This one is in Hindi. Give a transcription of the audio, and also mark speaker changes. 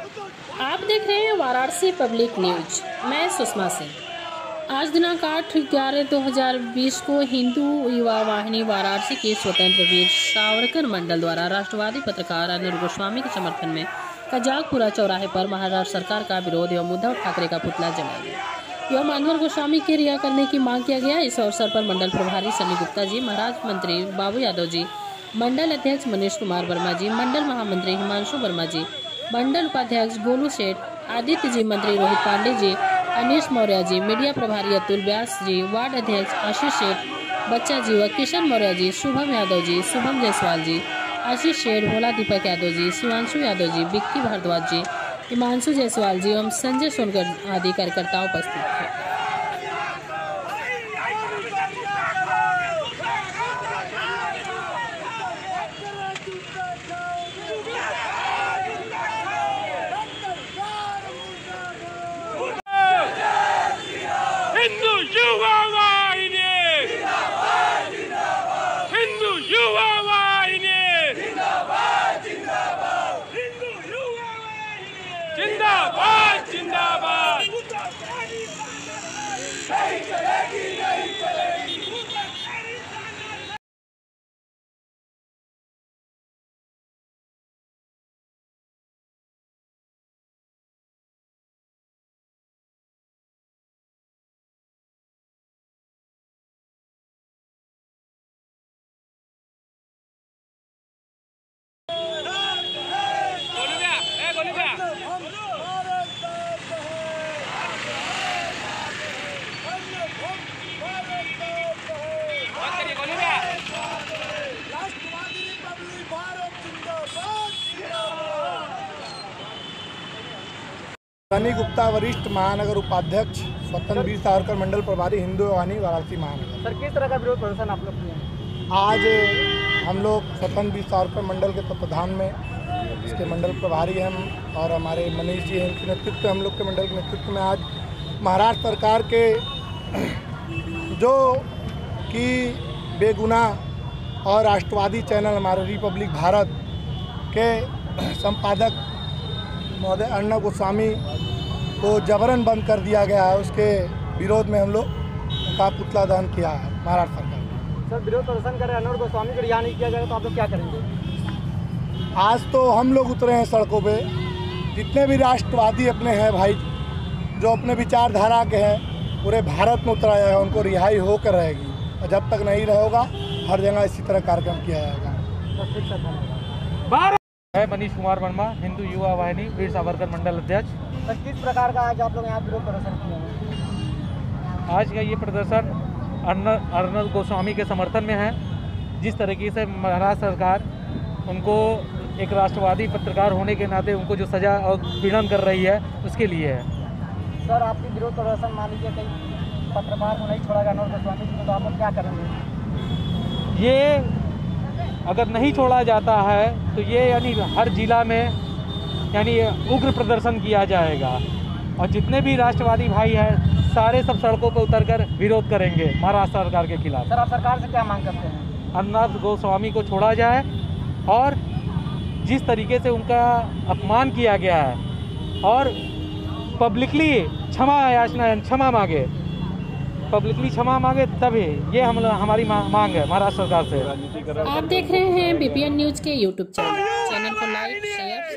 Speaker 1: आप देख रहे हैं वाराणसी पब्लिक न्यूज। मैं सुषमा सिंह। आज दिनांक 8/11/2020 को हिंदू युवा वाहिनी वाराणसी के स्वतंत्र वीर सावरकर मंडल द्वारा राष्ट्रवादी पत्रकार अर्नब गोस्वामी के समर्थन में कजाकपुरा चौराहे पर महाराष्ट्र सरकार का विरोध एवं उद्धव ठाकरे का पुतला जलाया गया एवं अर्नब गोस्वामी के रिहा करने की मांग किया गया। इस अवसर पर मंडल प्रभारी सनी गुप्ता जी, महाराज मंत्री बाबू यादव जी, मंडल अध्यक्ष मनीष कुमार वर्मा जी, मंडल महामंत्री हिमांशु वर्मा जी, मंडल उपाध्यक्ष गोलू सेठ, आदित्य जी, मंत्री रोहित पांडे जी, अनीश मौर्य जी, मीडिया प्रभारी अतुल व्यास जी, वार्ड अध्यक्ष आशीष सेठ, बच्चा जी व किशन मौर्य जी, शुभम यादव जी, शुभम जायसवाल जी, आशीष सेठ, भोला दीपक यादव जी, शिवांशु यादव जी, विक्की भारद्वाज जी, हिमांशु जायसवाल जी एवं संजय सोनकर आदि कार्यकर्ता उपस्थित थे।
Speaker 2: हिंदू युवा वाहिनी, हिंदू युवा वाहिनी, जिंदाबाद जिंदाबाद। नहीं चलेगी, नहीं चलेगी।
Speaker 3: सनी गुप्ता, वरिष्ठ महानगर उपाध्यक्ष, स्वतंत्र वीर सावरकर मंडल प्रभारी, हिंदू वाहिनी वाराणसी महानगर।
Speaker 4: सर, किस तरह का विरोध प्रदर्शन आप लोग किए हैं?
Speaker 3: आज हम लोग स्वतंत्र वीर सावरकर मंडल के तत्वाधान में, इसके मंडल प्रभारी हम और हमारे मनीष जी हैं, इनके नेतृत्व, हम लोग के मंडल के नेतृत्व में आज महाराष्ट्र सरकार के जो कि बेगुनाह और राष्ट्रवादी चैनल हमारे रिपब्लिक भारत के संपादक महोदय अर्नब गोस्वामी को जबरन बंद कर दिया गया है, उसके विरोध में हम लोग का पुतला दहन किया है महाराष्ट्र सरकार ने।
Speaker 4: सर, विरोध प्रदर्शन कर रहे हैं, अर्नब गोस्वामी को रिहा नहीं किया जाएगा तो आप लोग क्या करेंगे?
Speaker 3: आज तो हम लोग उतरे हैं सड़कों पे, जितने भी राष्ट्रवादी अपने हैं भाई, जो अपने विचारधारा के हैं, पूरे भारत में उतरा जाएगा, उनको रिहाई होकर रहेगी और जब तक नहीं रहेगा हर जगह इसी तरह कार्यक्रम किया जाएगा।
Speaker 5: मैं मनीष कुमार वर्मा, हिंदू युवा वाहिनी वीर सावरकर मंडल अध्यक्ष।
Speaker 4: सर, किस प्रकार का आज आप लोग यहाँ विरोध प्रदर्शन किए हैं?
Speaker 5: आज का ये प्रदर्शन अर्नब गोस्वामी के समर्थन में है। जिस तरीके से महाराष्ट्र सरकार उनको एक राष्ट्रवादी पत्रकार होने के नाते उनको जो सजा और पीड़न कर रही है, उसके लिए है।
Speaker 4: सर, आपकी विरोध प्रदर्शन मान लीजिए कहीं पत्रकार को नहीं छोड़ा गया अर्नब गोस्वामी को, तो आप लोग क्या करेंगे?
Speaker 5: ये अगर नहीं छोड़ा जाता है तो ये यानी हर जिला में यानी उग्र प्रदर्शन किया जाएगा और जितने भी राष्ट्रवादी भाई हैं सारे सब सड़कों पर उतरकर विरोध करेंगे महाराष्ट्र सरकार के खिलाफ।
Speaker 4: सर, आप सरकार से क्या मांग करते हैं?
Speaker 5: अर्नब गोस्वामी को छोड़ा जाए और जिस तरीके से उनका अपमान किया गया है और पब्लिकली क्षमा मांगे, पब्लिकली क्षमा मांगे, तभी ये हमारी मांग है महाराष्ट्र सरकार से।
Speaker 1: आप देख रहे हैं बीपीएन न्यूज के यूट्यूब चैनल को लाइक, शेयर